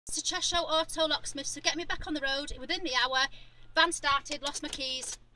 To Cheshire Auto Locksmiths, so get me back on the road within the hour. Van started, lost my keys.